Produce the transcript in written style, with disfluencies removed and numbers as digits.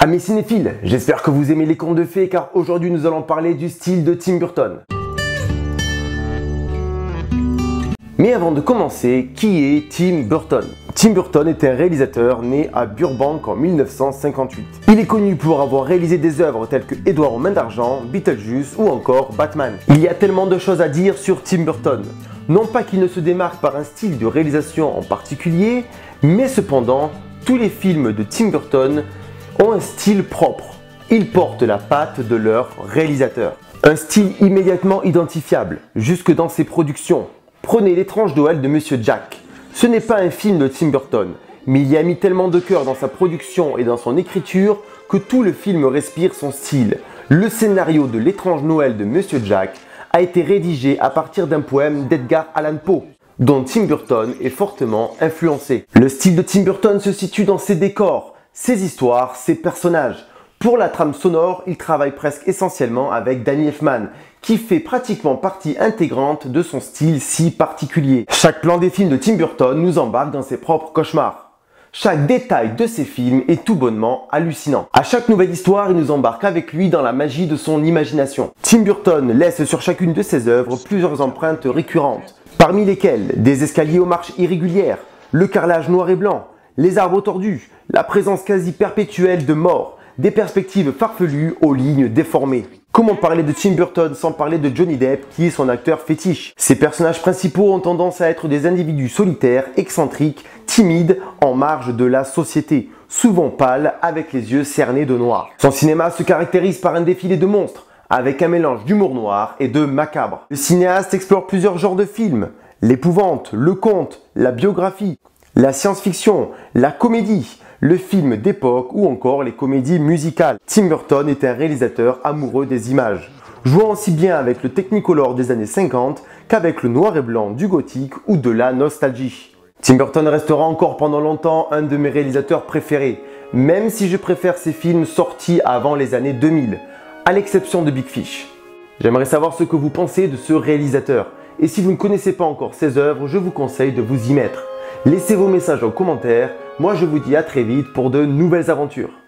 Amis cinéphiles, j'espère que vous aimez les contes de fées car aujourd'hui nous allons parler du style de Tim Burton. Mais avant de commencer, qui est Tim Burton? Tim Burton est un réalisateur né à Burbank en 1958. Il est connu pour avoir réalisé des œuvres telles que Édouard aux mains d'argent, Beetlejuice ou encore Batman. Il y a tellement de choses à dire sur Tim Burton. Non pas qu'il ne se démarque par un style de réalisation en particulier, mais cependant, tous les films de Tim Burton ont un style propre. Ils portent la patte de leur réalisateur. Un style immédiatement identifiable, jusque dans ses productions. Prenez L'étrange Noël de Monsieur Jack. Ce n'est pas un film de Tim Burton, mais il y a mis tellement de cœur dans sa production et dans son écriture que tout le film respire son style. Le scénario de L'étrange Noël de Monsieur Jack a été rédigé à partir d'un poème d'Edgar Allan Poe, dont Tim Burton est fortement influencé. Le style de Tim Burton se situe dans ses décors, ses histoires, ses personnages. Pour la trame sonore, il travaille presque essentiellement avec Danny Elfman, qui fait pratiquement partie intégrante de son style si particulier. Chaque plan des films de Tim Burton nous embarque dans ses propres cauchemars. Chaque détail de ses films est tout bonnement hallucinant. À chaque nouvelle histoire, il nous embarque avec lui dans la magie de son imagination. Tim Burton laisse sur chacune de ses œuvres plusieurs empreintes récurrentes, parmi lesquelles des escaliers aux marches irrégulières, le carrelage noir et blanc, les arbres tordus, la présence quasi perpétuelle de morts, des perspectives farfelues aux lignes déformées. Comment parler de Tim Burton sans parler de Johnny Depp qui est son acteur fétiche? Ses personnages principaux ont tendance à être des individus solitaires, excentriques, timides, en marge de la société, souvent pâles, avec les yeux cernés de noir. Son cinéma se caractérise par un défilé de monstres, avec un mélange d'humour noir et de macabre. Le cinéaste explore plusieurs genres de films: l'épouvante, le conte, la biographie, la science-fiction, la comédie, le film d'époque ou encore les comédies musicales. Tim Burton est un réalisateur amoureux des images, jouant aussi bien avec le Technicolor des années 50 qu'avec le noir et blanc du gothique ou de la nostalgie. Tim Burton restera encore pendant longtemps un de mes réalisateurs préférés, même si je préfère ses films sortis avant les années 2000, à l'exception de Big Fish. J'aimerais savoir ce que vous pensez de ce réalisateur, et si vous ne connaissez pas encore ses œuvres, je vous conseille de vous y mettre. Laissez vos messages en commentaire. Moi je vous dis à très vite pour de nouvelles aventures.